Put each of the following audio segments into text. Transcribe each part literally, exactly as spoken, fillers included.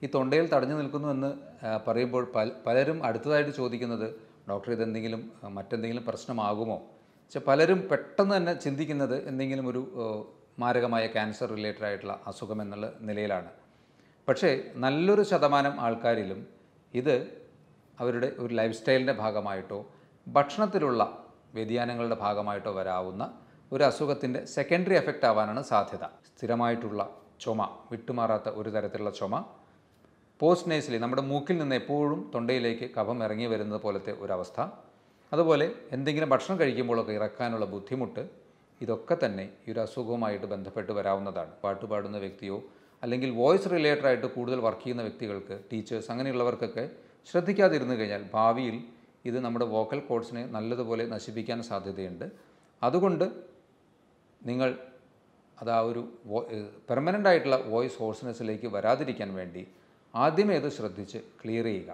ഈ തൊണ്ടയിൽ തടഞ്ഞു നിൽക്കുന്നുവെന്ന് പറയുമ്പോൾ പല പലരും അടുത്തതായിട്ട് ചോദിക്കുന്നത് ഡോക്ടർ ഇതെന്തെങ്കിലും മറ്റെന്തെങ്കിലും പ്രശ്നമാകുമോ? പക്ഷേ പലരും പെട്ടെന്ന് തന്നെ ചിന്തിക്കുന്നത് എന്തെങ്കിലും ഒരു മാരകമായ ക്യാൻസർ റിലേറ്റഡ് ആയിട്ടുള്ള അസുഖം എന്നുള്ള നിലയിലാണ്. പക്ഷേ നല്ലൊരു ശതമാനം ആൾക്കാരിലും ഇത് അവരുടെ ഒരു ലൈഫ് സ്റ്റൈലിൻ്റെ ഭാഗമായിട്ടോ ഭക്ഷണത്തിലുള്ള വ്യതിയാനങ്ങളുടെ ഭാഗമായിട്ടോ വരാവുന്ന ഒരു അസുഖത്തിൻ്റെ സെക്കൻഡറി എഫക്റ്റ് ആവാനാണ് സാധ്യത. സ്ഥിരമായിട്ടുള്ള ചുമ, വിട്ടുമാറാത്ത ഒരു തരത്തിലുള്ള ചുമ, പോസ്റ്റ് നേസലി നമ്മുടെ മൂക്കിൽ നിന്ന് എപ്പോഴും തൊണ്ടയിലേക്ക് കഫം ഇറങ്ങി വരുന്നത് പോലത്തെ ഒരവസ്ഥ, അതുപോലെ എന്തെങ്കിലും ഭക്ഷണം കഴിക്കുമ്പോഴൊക്കെ ഇറക്കാനുള്ള ബുദ്ധിമുട്ട്, ഇതൊക്കെ തന്നെ ഈ ഒരു അസുഖവുമായിട്ട് ബന്ധപ്പെട്ട് വരാവുന്നതാണ്. പാട്ട് പാടുന്ന വ്യക്തിയോ അല്ലെങ്കിൽ വോയിസ് റിലേറ്റഡ് ആയിട്ട് കൂടുതൽ വർക്ക് ചെയ്യുന്ന വ്യക്തികൾക്ക്, ടീച്ചേഴ്സ്, അങ്ങനെയുള്ളവർക്കൊക്കെ ശ്രദ്ധിക്കാതിരുന്നു കഴിഞ്ഞാൽ ഭാവിയിൽ ഇത് നമ്മുടെ വോക്കൽ കോഡ്സിനെ നല്ലതുപോലെ നശിപ്പിക്കാൻ സാധ്യതയുണ്ട്. അതുകൊണ്ട് നിങ്ങൾ അത് ആ ഒരു പെർമനൻ്റ് ആയിട്ടുള്ള വോയിസ് ഹോഴ്സ്നെസ്സിലേക്ക് വരാതിരിക്കാൻ വേണ്ടി ആദ്യമേ ഇത് ശ്രദ്ധിച്ച് ക്ലിയർ ചെയ്യുക.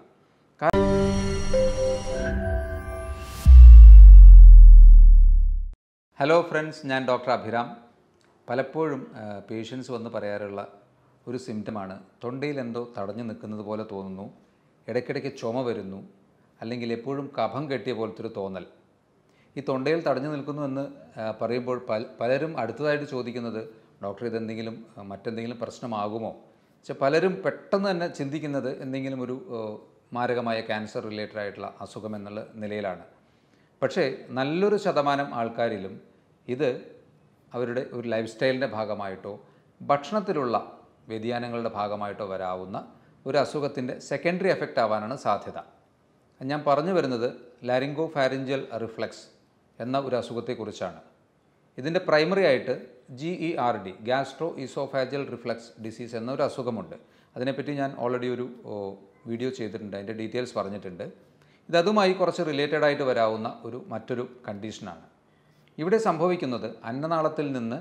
ഹലോ ഫ്രണ്ട്സ്, ഞാൻ ഡോക്ടർ അഭിരാം. പലപ്പോഴും പേഷ്യൻസ് വന്ന് പറയാറുള്ള ഒരു സിംറ്റമാണ് തൊണ്ടയിൽ എന്തോ തടഞ്ഞു നിൽക്കുന്നത് പോലെ തോന്നുന്നു, ഇടയ്ക്കിടയ്ക്ക് ചുമ വരുന്നു, അല്ലെങ്കിൽ എപ്പോഴും കഫം കെട്ടിയ പോലത്തെ ഒരു തോന്നൽ. ഈ തൊണ്ടയിൽ തടഞ്ഞു നിൽക്കുന്നുവെന്ന് പറയുമ്പോൾ പല പലരും അടുത്തതായിട്ട് ചോദിക്കുന്നത് ഡോക്ടർ ഇതെന്തെങ്കിലും മറ്റെന്തെങ്കിലും പ്രശ്നമാകുമോ? പക്ഷേ പലരും പെട്ടെന്ന് തന്നെ ചിന്തിക്കുന്നത് എന്തെങ്കിലും ഒരു മാരകമായ ക്യാൻസർ റിലേറ്റഡ് ആയിട്ടുള്ള അസുഖം എന്നുള്ള നിലയിലാണ്. പക്ഷേ നല്ലൊരു ശതമാനം ആൾക്കാരിലും ഇത് അവരുടെ ഒരു ലൈഫ് സ്റ്റൈലിൻ്റെ ഭാഗമായിട്ടോ ഭക്ഷണത്തിലുള്ള വ്യതിയാനങ്ങളുടെ ഭാഗമായിട്ടോ വരാവുന്ന ഒരു അസുഖത്തിൻ്റെ സെക്കൻഡറി എഫക്റ്റ് ആവാനാണ് സാധ്യത. ഞാൻ പറഞ്ഞു വരുന്നത് ലാരിംഗോ ഫാരിഞ്ചൽ റിഫ്ലക്സ് എന്ന ഒരു അസുഖത്തെക്കുറിച്ചാണ്. ഇതിൻ്റെ പ്രൈമറി ആയിട്ട് G E R D, gastro oesophageal reflux disease എന്നൊരു അസുഖമുണ്ട്. അതിനെപ്പറ്റി ഞാൻ ഓൾറെഡി ഒരു വീഡിയോ ചെയ്തിട്ടുണ്ട്, അതിൻ്റെ ഡീറ്റെയിൽസ് പറഞ്ഞിട്ടുണ്ട്. ഇതതുമായി കുറച്ച് റിലേറ്റഡ് ആയിട്ട് വരാവുന്ന ഒരു മറ്റൊരു കണ്ടീഷനാണ്. ഇവിടെ സംഭവിക്കുന്നത് അന്നനാളത്തിൽ നിന്ന്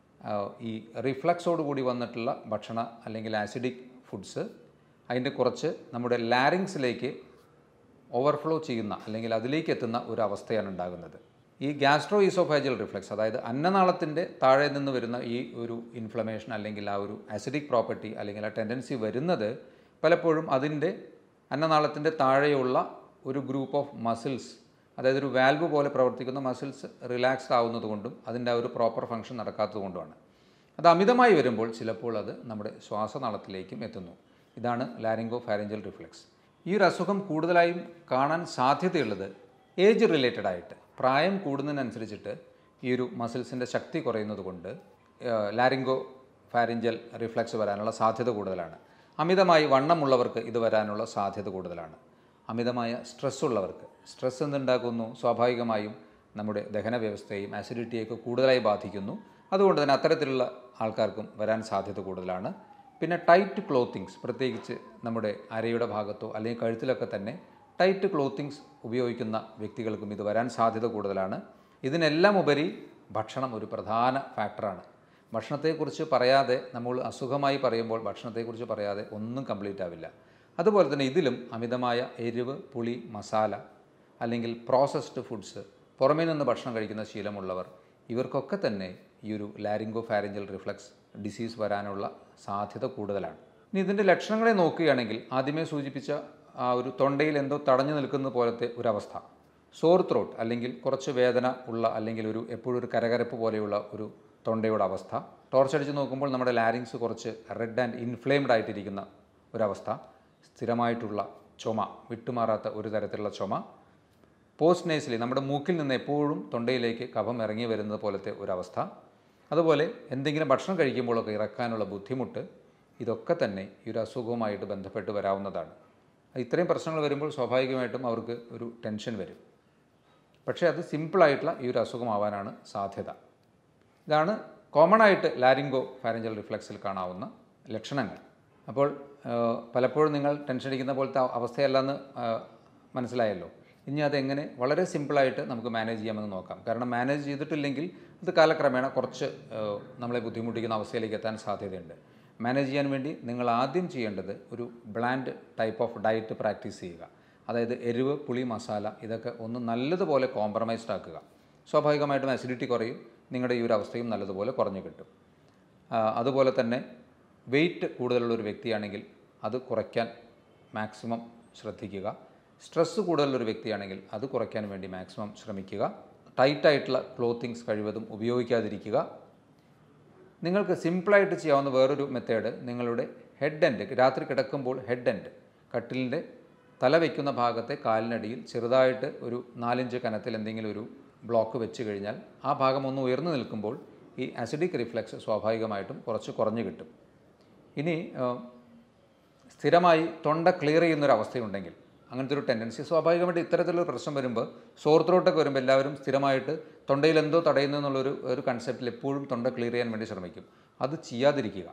ഈ റിഫ്ലക്സോടുകൂടി വന്നിട്ടുള്ള ഭക്ഷണ അല്ലെങ്കിൽ ആസിഡിക് ഫുഡ്സ് അതിൻ്റെ കുറച്ച് നമ്മുടെ ലാരിങ്സിലേക്ക് ഓവർഫ്ലോ ചെയ്യുന്ന അല്ലെങ്കിൽ അതിലേക്ക് എത്തുന്ന ഒരു അവസ്ഥയാണ് ഉണ്ടാകുന്നത്. ഈ ഗ്യാസ്ട്രോ ഈസോഫാജൽ റിഫ്ലക്സ്, അതായത് അന്നനാളത്തിൻ്റെ താഴെ നിന്ന് വരുന്ന ഈ ഒരു ഇൻഫ്ലമേഷൻ അല്ലെങ്കിൽ ആ ഒരു ആസിഡിക് പ്രോപ്പർട്ടി അല്ലെങ്കിൽ ആ ടെൻഡൻസി വരുന്നത് പലപ്പോഴും അതിൻ്റെ അന്നനാളത്തിൻ്റെ താഴെയുള്ള ഒരു ഗ്രൂപ്പ് ഓഫ് മസിൽസ്, അതായത് ഒരു വാൽവ് പോലെ പ്രവർത്തിക്കുന്ന മസിൽസ് റിലാക്സ്ഡ് ആവുന്നത് കൊണ്ടും അതിൻ്റെ ആ ഒരു പ്രോപ്പർ ഫംഗ്ഷൻ നടക്കാത്തത് കൊണ്ടുമാണ്. അത് അമിതമായി വരുമ്പോൾ ചിലപ്പോൾ അത് നമ്മുടെ ശ്വാസനാളത്തിലേക്കും എത്തുന്നു. ഇതാണ് ലാരിംഗോ ഫാരിഞ്ചൽ റിഫ്ലക്സ്. ഈ ഒരു അസുഖം കൂടുതലായും കാണാൻ സാധ്യതയുള്ളത് ഏജ് റിലേറ്റഡ് ആയിട്ട്, പ്രായം കൂടുന്നതിനനുസരിച്ചിട്ട് ഈ ഒരു മസിൽസിൻ്റെ ശക്തി കുറയുന്നത് കൊണ്ട് ലാരിംഗോ ഫാരിഞ്ചൽ റിഫ്ലക്സ് വരാനുള്ള സാധ്യത കൂടുതലാണ്. അമിതമായി വണ്ണമുള്ളവർക്ക് ഇത് വരാനുള്ള സാധ്യത കൂടുതലാണ്. അമിതമായ സ്ട്രെസ് ഉള്ളവർക്ക്, സ്ട്രെസ് എന്തുണ്ടാക്കുന്നു, സ്വാഭാവികമായും നമ്മുടെ ദഹന വ്യവസ്ഥയെയും ആസിഡിറ്റിയൊക്കെ കൂടുതലായി ബാധിക്കുന്നു. അതുകൊണ്ട് തന്നെ അത്തരത്തിലുള്ള ആൾക്കാർക്കും വരാൻ സാധ്യത കൂടുതലാണ്. പിന്നെ ടൈറ്റ് ക്ലോത്തിങ്സ്, പ്രത്യേകിച്ച് നമ്മുടെ അരയുടെ ഭാഗത്തോ അല്ലെങ്കിൽ കഴുത്തിലൊക്കെ തന്നെ ടൈറ്റ് ക്ലോത്തിങ്സ് ഉപയോഗിക്കുന്ന വ്യക്തികൾക്കും ഇത് വരാൻ സാധ്യത കൂടുതലാണ്. ഇതിനെല്ലാം ഉപരി ഭക്ഷണം ഒരു പ്രധാന ഫാക്ടറാണ്. ഭക്ഷണത്തെക്കുറിച്ച് പറയാതെ, നമ്മൾ അസുഖമായി പറയുമ്പോൾ ഭക്ഷണത്തെക്കുറിച്ച് പറയാതെ ഒന്നും കംപ്ലീറ്റ് ആവില്ല. അതുപോലെ തന്നെ ഇതിലും അമിതമായ എരിവ്, പുളി, മസാല അല്ലെങ്കിൽ പ്രോസസ്ഡ് ഫുഡ്സ്, പുറമേ നിന്ന് ഭക്ഷണം കഴിക്കുന്ന ശീലമുള്ളവർ, ഇവർക്കൊക്കെ തന്നെ ഈ ഒരു ലാരിംഗോ ഫാരിഞ്ചൽ റിഫ്ലക്സ് ഡിസീസ് വരാനുള്ള സാധ്യത കൂടുതലാണ്. ഇനി ഇതിൻ്റെ ലക്ഷണങ്ങളെ നോക്കുകയാണെങ്കിൽ ആദ്യമേ സൂചിപ്പിച്ച ആ ഒരു തൊണ്ടയിൽ എന്തോ തടഞ്ഞു നിൽക്കുന്ന പോലത്തെ ഒരവസ്ഥ, സോർ ത്രോട്ട് അല്ലെങ്കിൽ കുറച്ച് വേദന ഉള്ള അല്ലെങ്കിൽ ഒരു എപ്പോഴും ഒരു കരകരപ്പ് പോലെയുള്ള ഒരു തൊണ്ടയുടെ അവസ്ഥ, ടോർച്ചടിച്ച് നോക്കുമ്പോൾ നമ്മുടെ ലാരിങ്സ് കുറച്ച് റെഡ് ആൻഡ് ഇൻഫ്ലെയിംഡ് ആയിട്ടിരിക്കുന്ന ഒരവസ്ഥ, സ്ഥിരമായിട്ടുള്ള ചുമ, വിട്ടുമാറാത്ത ഒരു തരത്തിലുള്ള ചുമ, പോസ്റ്റ് നേസലി നമ്മുടെ മൂക്കിൽ നിന്ന് എപ്പോഴും തൊണ്ടയിലേക്ക് കഫം ഇറങ്ങി വരുന്നത് പോലത്തെ ഒരവസ്ഥ, അതുപോലെ എന്തെങ്കിലും ഭക്ഷണം കഴിക്കുമ്പോഴൊക്കെ ഇറക്കാനുള്ള ബുദ്ധിമുട്ട്, ഇതൊക്കെ തന്നെ ഈ ഒരു അസുഖവുമായിട്ട് ബന്ധപ്പെട്ട് വരാവുന്നതാണ്. ഇത്രയും പ്രശ്നങ്ങൾ വരുമ്പോൾ സ്വാഭാവികമായിട്ടും അവർക്ക് ഒരു ടെൻഷൻ വരും. പക്ഷേ അത് സിമ്പിളായിട്ടുള്ള ഈ ഒരു അസുഖമാവാനാണ് സാധ്യത. ഇതാണ് കോമൺ ആയിട്ട് ലാരിംഗോ ഫാരിഞ്ചൽ റിഫ്ലക്സിൽ കാണാവുന്ന ലക്ഷണങ്ങൾ. അപ്പോൾ പലപ്പോഴും നിങ്ങൾ ടെൻഷൻ അടിക്കുന്ന പോലത്തെ അവസ്ഥയല്ലെന്ന് മനസ്സിലായല്ലോ. ഇനി അതെങ്ങനെ വളരെ സിമ്പിളായിട്ട് നമുക്ക് മാനേജ് ചെയ്യാമെന്ന് നോക്കാം. കാരണം മാനേജ് ചെയ്തിട്ടില്ലെങ്കിൽ അത് കാലക്രമേണ കുറച്ച് നമ്മളെ ബുദ്ധിമുട്ടിക്കുന്ന അവസ്ഥയിലേക്ക് എത്താൻ സാധ്യതയുണ്ട്. മാനേജ് ചെയ്യാൻ വേണ്ടി നിങ്ങൾ ആദ്യം ചെയ്യേണ്ടത് ഒരു bland type of diet practice ചെയ്യുക. അതായത് എരിവ്, പുളി, മസാല ഇതൊക്കെ ഒന്ന് നല്ലതുപോലെ കോംപ്രമൈസ്ഡ് ആക്കുക. സ്വാഭാവികമായിട്ടും അസിഡിറ്റി കുറയും, നിങ്ങളുടെ ഈ ഒരു അവസ്ഥയും നല്ലതുപോലെ കുറഞ്ഞു കിട്ടും. അതുപോലെ തന്നെ വെയിറ്റ് കൂടുതലുള്ളൊരു വ്യക്തിയാണെങ്കിൽ അത് കുറയ്ക്കാൻ മാക്സിമം ശ്രദ്ധിക്കുക. സ്ട്രെസ്സ് കൂടുതലുള്ളൊരു വ്യക്തിയാണെങ്കിൽ അത് കുറയ്ക്കാൻ വേണ്ടി മാക്സിമം ശ്രമിക്കുക. ടൈറ്റായിട്ടുള്ള ക്ലോത്തിങ്സ് കഴിവതും ഉപയോഗിക്കാതിരിക്കുക. നിങ്ങൾക്ക് സിമ്പിളായിട്ട് ചെയ്യാവുന്ന വേറൊരു മെത്തേഡ്, നിങ്ങളുടെ ഹെഡ് എൻഡ്, രാത്രി കിടക്കുമ്പോൾ ഹെഡ് എൻഡ്, കട്ടിലിൻ്റെ തല വയ്ക്കുന്ന ഭാഗത്തെ കാലിനടിയിൽ ചെറുതായിട്ട് ഒരു നാലിഞ്ച് കനത്തിൽ എന്തെങ്കിലും ഒരു ബ്ലോക്ക് വെച്ച് കഴിഞ്ഞാൽ ആ ഭാഗം ഒന്ന് ഉയർന്നു നിൽക്കുമ്പോൾ ഈ ആസിഡിക് റിഫ്ലക്സ് സ്വാഭാവികമായിട്ടും കുറച്ച് കുറഞ്ഞു കിട്ടും. ഇനി സ്ഥിരമായി തൊണ്ട ക്ലിയർ ചെയ്യുന്നൊരവസ്ഥയുണ്ടെങ്കിൽ, അങ്ങനത്തെ ഒരു ടെൻഡൻസി സ്വാഭാവികമായിട്ട് ഇത്തരത്തിലൊരു പ്രശ്നം വരുമ്പോൾ, സോർ ത്രോട്ടൊക്കെ വരുമ്പോൾ എല്ലാവരും സ്ഥിരമായിട്ട് തൊണ്ടയിൽ എന്തോ തടയുന്നു എന്നുള്ളൊരു ഒരു കൺസെപ്റ്റിൽ എപ്പോഴും തൊണ്ട ക്ലിയർ ചെയ്യാൻ വേണ്ടി ശ്രമിക്കും. അത് ചെയ്യാതിരിക്കുക.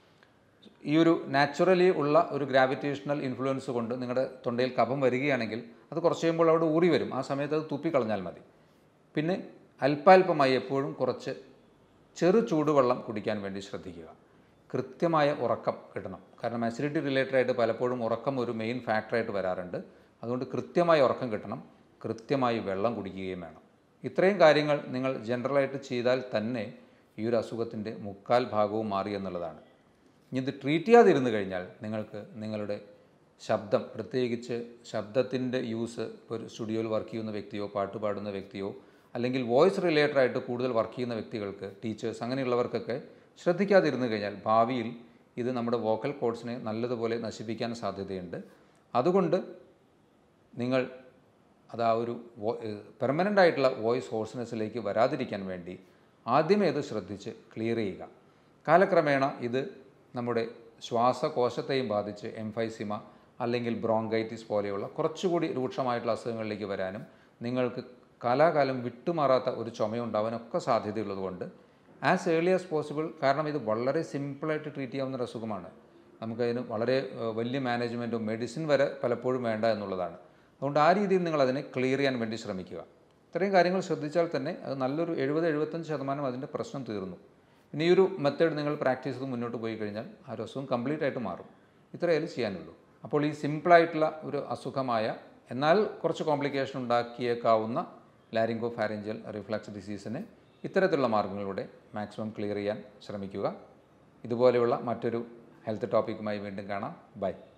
ഈ ഒരു നാച്ചുറലി ഉള്ള ഒരു ഗ്രാവിറ്റേഷണൽ ഇൻഫ്ലുവൻസ് കൊണ്ട് നിങ്ങളുടെ തൊണ്ടയിൽ കഫം വരികയാണെങ്കിൽ അത് കുറച്ച് കഴിയുമ്പോൾ അവിടെ ഊറി വരും. ആ സമയത്ത് അത് തുപ്പിക്കളഞ്ഞാൽ മതി. പിന്നെ അല്പാൽപമായി എപ്പോഴും കുറച്ച് ചെറു ചൂടുവെള്ളം കുടിക്കാൻ വേണ്ടി ശ്രദ്ധിക്കുക. കൃത്യമായ ഉറക്കം കിട്ടണം. കാരണം അസിഡിറ്റി റിലേറ്റഡ് ആയിട്ട് പലപ്പോഴും ഉറക്കം ഒരു മെയിൻ ഫാക്ടറായിട്ട് വരാറുണ്ട്. അതുകൊണ്ട് കൃത്യമായ ഉറക്കം കിട്ടണം. കൃത്യമായി വെള്ളം കുടിക്കുകയും വേണം. ഇത്രയും കാര്യങ്ങൾ നിങ്ങൾ ജനറലായിട്ട് ചെയ്താൽ തന്നെ ഈ ഒരു അസുഖത്തിൻ്റെ മുക്കാൽ ഭാഗവും മാറി എന്നുള്ളതാണ്. ഇനി ഇത് ട്രീറ്റ് ചെയ്യാതിരുന്നു കഴിഞ്ഞാൽ നിങ്ങൾക്ക് നിങ്ങളുടെ ശബ്ദം, പ്രത്യേകിച്ച് ശബ്ദത്തിൻ്റെ യൂസ്, ഒരു സ്റ്റുഡിയോയിൽ വർക്ക് ചെയ്യുന്ന വ്യക്തിയോ പാട്ട് പാടുന്ന വ്യക്തിയോ അല്ലെങ്കിൽ വോയിസ് റിലേറ്റഡ് ആയിട്ട് കൂടുതൽ വർക്ക് ചെയ്യുന്ന വ്യക്തികൾക്ക്, ടീച്ചേഴ്സ്, അങ്ങനെയുള്ളവർക്കൊക്കെ ശ്രദ്ധിക്കാതിരുന്നു കഴിഞ്ഞാൽ ഭാവിയിൽ ഇത് നമ്മുടെ വോക്കൽ കോഡ്സിനെ നല്ലതുപോലെ നശിപ്പിക്കാൻ സാധ്യതയുണ്ട്. അതുകൊണ്ട് നിങ്ങൾ അത് ആ ഒരു പെർമനൻ്റ് ആയിട്ടുള്ള വോയിസ് ഹോഴ്സ്നെസ്സിലേക്ക് വരാതിരിക്കാൻ വേണ്ടി ആദ്യമേ ഇത് ശ്രദ്ധിച്ച് ക്ലിയർ ചെയ്യുക. കാലക്രമേണ ഇത് നമ്മുടെ ശ്വാസകോശത്തെയും ബാധിച്ച് എംഫൈസിമ അല്ലെങ്കിൽ ബ്രോങ്കൈറ്റിസ് പോലെയുള്ള കുറച്ചുകൂടി രൂക്ഷമായിട്ടുള്ള അസുഖങ്ങളിലേക്ക് വരാനും നിങ്ങൾക്ക് കാലാകാലം വിട്ടുമാറാത്ത ഒരു ചുമയുണ്ടാവാനൊക്കെ സാധ്യതയുള്ളതുകൊണ്ട് ആസ് ഏർലി ആസ് പോസിബിൾ, കാരണം ഇത് വളരെ സിമ്പിളായിട്ട് ട്രീറ്റ് ചെയ്യാവുന്ന ഒരു അസുഖമാണ്. നമുക്കതിന് വളരെ വലിയ മാനേജ്മെൻറ്റോ മെഡിസിൻ വരെ പലപ്പോഴും വേണ്ട എന്നുള്ളതാണ്. അതുകൊണ്ട് ആ രീതിയിൽ നിങ്ങൾ അതിനെ ക്ലിയർ ചെയ്യാൻ വേണ്ടി ശ്രമിക്കുക. ഇത്രയും കാര്യങ്ങൾ ശ്രദ്ധിച്ചാൽ തന്നെ അത് നല്ലൊരു എഴുപത് എഴുപത്തഞ്ച് ശതമാനം അതിൻ്റെ പ്രശ്നം തീർന്നു. ഇനി ഈ ഒരു മെത്തേഡ് നിങ്ങൾ പ്രാക്ടീസ് ചെയ്ത് മുന്നോട്ട് പോയി കഴിഞ്ഞാൽ ആ ഒരു അസുഖം കംപ്ലീറ്റ് ആയിട്ട് മാറും. ഇത്രയേ ചെയ്യാനുള്ളൂ. അപ്പോൾ ഈ സിമ്പിളായിട്ടുള്ള ഒരു അസുഖമായ എന്നാൽ കുറച്ച് കോംപ്ലിക്കേഷൻ ഉണ്ടാക്കിയേക്കാവുന്ന ലാരിംഗോ ഫാരിഞ്ചൽ റിഫ്ലക്സ് ഡിസീസിനെ ഇത്തരത്തിലുള്ള മാർഗ്ഗങ്ങളിലൂടെ മാക്സിമം ക്ലിയർ ചെയ്യാൻ ശ്രമിക്കുക. ഇതുപോലെയുള്ള മറ്റൊരു ഹെൽത്ത് ടോപ്പിക്കുമായി വീണ്ടും കാണാം. ബൈ.